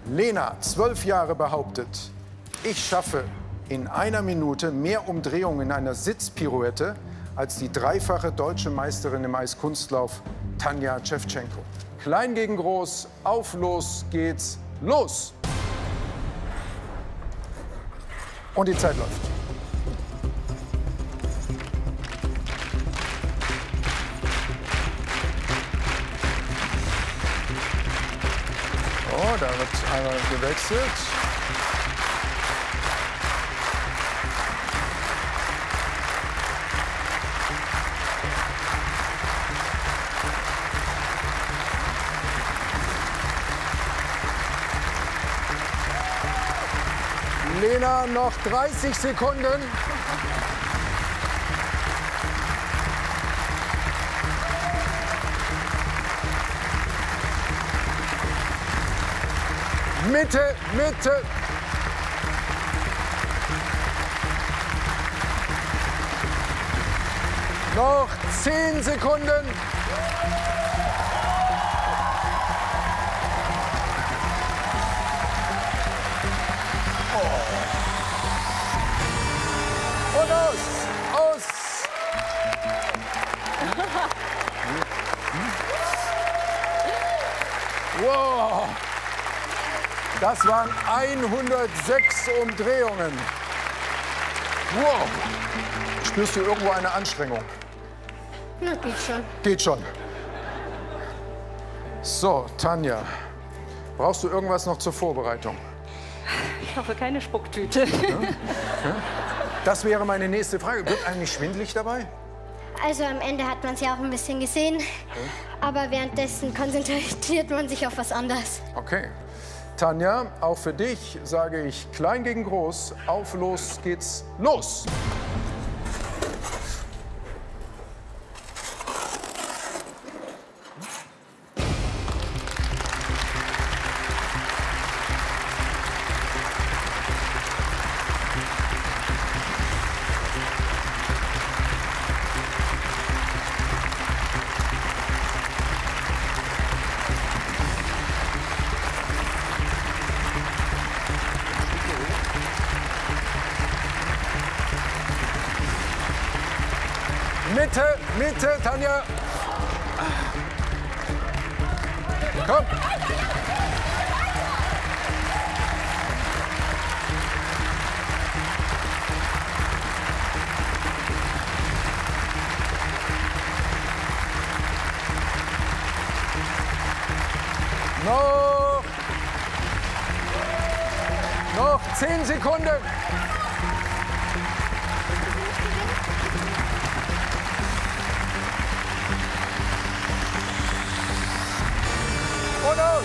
Lena, 12 Jahre, behauptet, ich schaffe in einer Minute mehr Umdrehungen in einer Sitzpirouette als die dreifache deutsche Meisterin im Eiskunstlauf Tanja Schewtschenko. Klein gegen groß, auf los geht's, los! Und die Zeit läuft. Oh, da wird einmal gewechselt. Lena, noch 30 Sekunden. Mitte, Mitte. Noch 10 Sekunden. Und aus! Wow! Das waren 106 Umdrehungen. Wow! Spürst du irgendwo eine Anstrengung? Na, geht schon. Geht schon. So, Tanja, brauchst du irgendwas noch zur Vorbereitung? Ich hoffe, keine Spucktüte. Ja? Das wäre meine nächste Frage. Wird eigentlich schwindelig dabei? Also am Ende hat man es ja auch ein bisschen gesehen. Aber währenddessen konzentriert man sich auf was anderes. Okay. Tanja, auch für dich sage ich klein gegen groß. Auf los geht's los! Mitte, Mitte, Tanja. Komm. Noch 10 Sekunden. Und aus!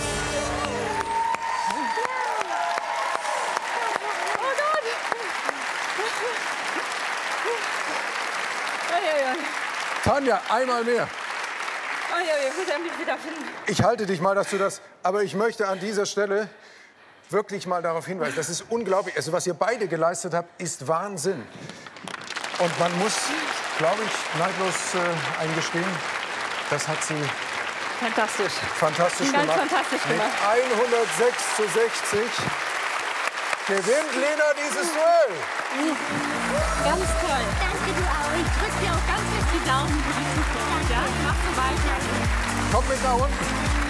Oh Gott! Tanja, einmal mehr. Oh ja, ich muss endlich wieder finden. Ich halte dich mal, dass du das... Aber ich möchte an dieser Stelle wirklich mal darauf hinweisen, das ist unglaublich. Also was ihr beide geleistet habt, ist Wahnsinn. Und man muss, glaube ich, neidlos eingestehen, das hat sie... Fantastisch. Fantastisch Ganz gemacht. fantastisch gemacht. Mit 106:60 gewinnt Lena dieses Duell. Ganz toll. Danke, du auch. Ich drücke dir auch ganz fest die Daumen für die Zukunft. Ja, mach so weiter. Kommt mit nach unten.